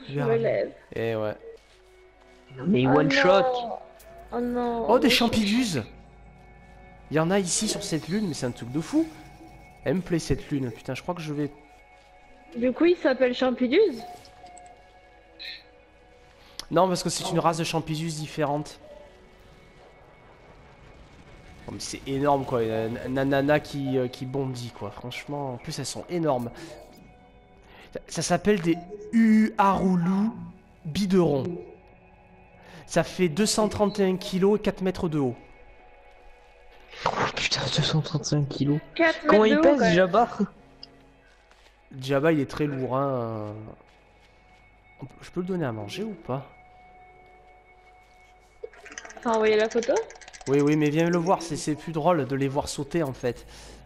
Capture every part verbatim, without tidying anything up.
Je me lève. Et ouais. Mais Oh one non. shot. Oh non. Oh, des champidus. Il y en a ici sur cette lune, mais c'est un truc de fou. Elle me plaît cette lune. Putain, je crois que je vais... Du coup, il s'appelle Champidus. Non, parce que c'est une race de champidus différente. Oh, mais c'est énorme quoi, une ananas qui, euh, qui bondit quoi, franchement, en plus elles sont énormes. Ça, ça s'appelle des Uarulu biderons. Ça fait deux cent trente et un kilos et quatre mètres de haut. Oh putain, deux cent trente-cinq kilos. quatre Comment mètres il de haut, pèse, quand même. Jabba? Jabba il est très lourd hein. Je peux le donner à manger ou pas? T'as envoyé la photo? Oui oui mais viens le voir, c'est plus drôle de les voir sauter en fait.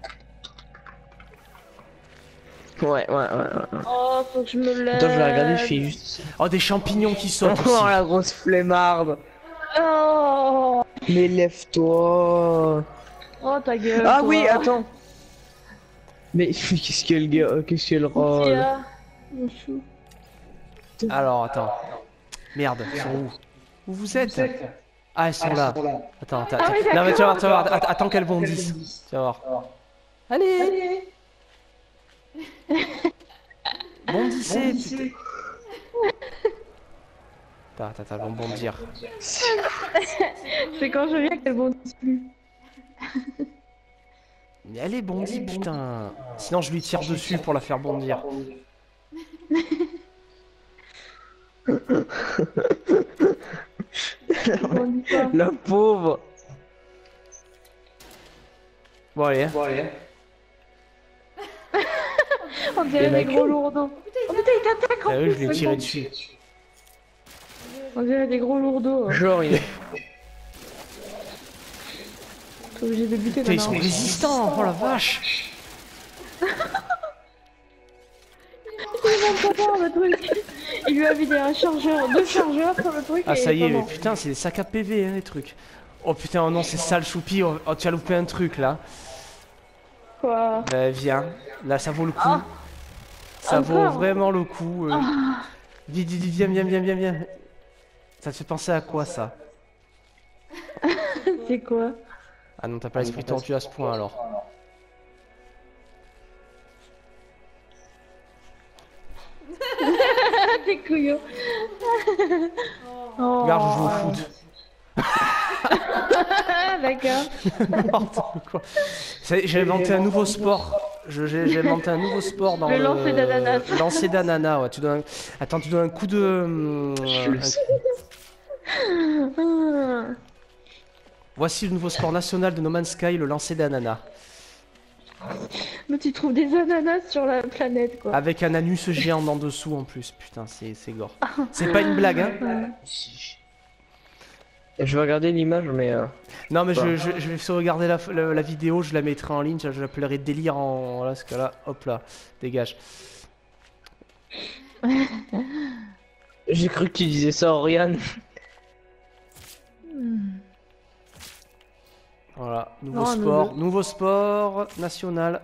Ouais, ouais, ouais, ouais. Oh, faut que je me lève. Attends, je vais regarder, je fais juste... Oh des champignons qui sautent Oh aussi. la grosse flemmarde. Oh, Mais lève-toi. oh ta gueule. Ah toi. oui, attends. Mais qu'est-ce qu'elle gars, qu'est-ce qu'elle rôle? Tiens, mon chou. Alors attends. Merde, ils sont où? Où vous êtes? Ah elles sont là. Attends, attends, Ah oui, attends. Non mais tu vas voir, d'accord. tu vas voir, att- attends qu'elles bondissent. Tu vas voir. Allez, bondissez, putain. Attends, attends, attends, elles vont bondir. C'est quand je viens qu'elle bondit plus. Mais allez, bondis, putain. Sinon je lui tire dessus pour la faire bondir. Bondit pas. La pauvre. Bon allez. On dirait Il y en a des gros qu'une. lourdeaux. Oh putain, il t'attaque en Ah oui, plus. je l'ai tiré dessus. On dirait des gros lourdeaux. hein. Genre, il... T'es obligé de buter Putain, ils sont maintenant. résistants, oh la vache. Il est même pas mort, le truc. Il lui a vidé un chargeur, deux chargeurs sur le truc. Ah et ça il y est, pas mais mort. putain, c'est des sacs à P V, hein, les trucs. Oh putain, oh non, c'est sale choupi, oh, oh, tu as loupé un truc là. Quoi? Bah viens, là ça vaut le coup. Ah. Ça vaut Encore vraiment le coup. euh. Ah. Vite, vite, vite, viens, viens, viens, viens, viens. Ça te fait penser à quoi ça? C'est quoi? Ah non, t'as pas l'esprit tordu à ce point alors. Ah, t'es couillon. Oh. Regarde, je joue au foot. Ah, d'accord. N'importe quoi. Ça y est, J'ai inventé un nouveau sport. Je- J'ai j'ai inventé un nouveau sport dans Le le... lancer d'ananas. Le lancer d'ananas, ouais. Tu donnes un... Attends, tu donnes un coup de... hum, Je le un- sais. Ah. Voici le nouveau sport national de No Man's Sky, le lancer d'ananas. Mais tu trouves des ananas sur la planète, quoi. Avec un anus géant en dessous en plus. Putain, c'est c'est gore. C'est pas une blague, hein. Je vais regarder l'image, mais... Euh... Non, mais je, je, je vais sauvegarder la, la, la vidéo, je la mettrai en ligne, je l'appellerai délire en... Voilà, ce cas-là, hop là, dégage. J'ai cru que tu disais ça, Oriane. Voilà, nouveau Non, sport, nous nouveau sport national.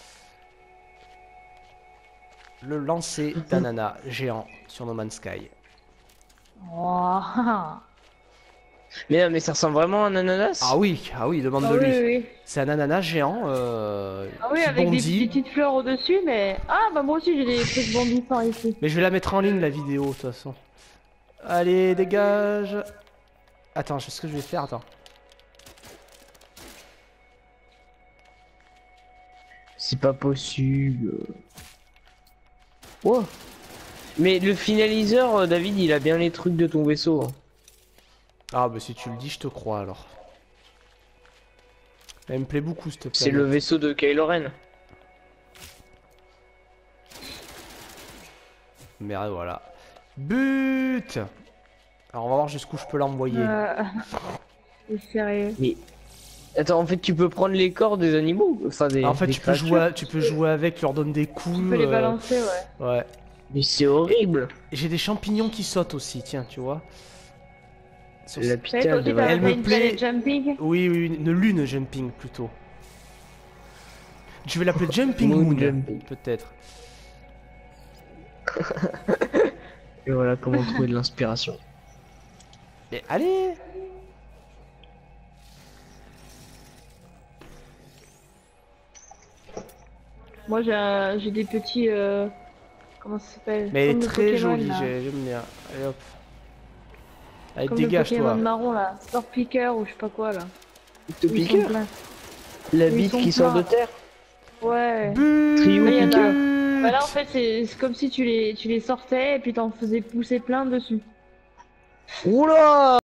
Le lancer d'ananas géant sur No Man's Sky. Oh. Mais non, mais ça ressemble vraiment à un ananas. Ah oui, ah oui, demande Ah de oui, lui. oui. C'est un ananas géant euh, Ah oui, qui avec des bondit. petites fleurs au-dessus, mais... Ah, bah moi aussi j'ai des trucs bondissants ici. Mais je vais la mettre en ligne la vidéo de toute façon. Allez, dégage. Attends, je sais ce que je vais faire, attends. C'est pas possible. Oh. Mais le finaliseur, euh, David, il a bien les trucs de ton vaisseau. hein. Ah bah si tu le dis, je te crois alors. Elle me plaît beaucoup cette planète. C'est le vaisseau de Kylo Ren. Mais voilà. But. Alors on va voir jusqu'où je peux l'envoyer. Euh... C'est sérieux. Mais attends, en fait, tu peux prendre les corps des animaux, enfin des. Ah, en fait, des tu peux, créatures. jouer, à- tu peux jouer avec, leur donner des coups. Tu peux les euh, balancer, ouais. Ouais. Mais c'est horrible. Et j'ai des champignons qui sautent aussi, tiens, tu vois. Sur- La Ouais, putain toi de. aussi, t'as Elle fait me une plaît. planète jumping. Oui, oui, une lune jumping plutôt. Je vais l'appeler Jumping Moon Moon, jumping. peut-être. Et voilà comment trouver de l'inspiration. Mais allez! Moi j'ai un- j'ai des petits euh... comment ça s'appelle? Mais elle Comme est le très Pokémon, jolie, là. j'ai- j'aime bien. Allez hop. Allez, Comme le dégage-toi. Pokémon marron là, Sport Picker ou je sais pas quoi là. Te Ils sont piqueur. pleins. La Ils bite sont qui sort de pleins. terre. Ouais. But Trio Là, il y en a- piqueur. Bah là en fait c'est c'est comme si tu les tu les sortais et puis t'en faisais pousser plein dessus. Oula!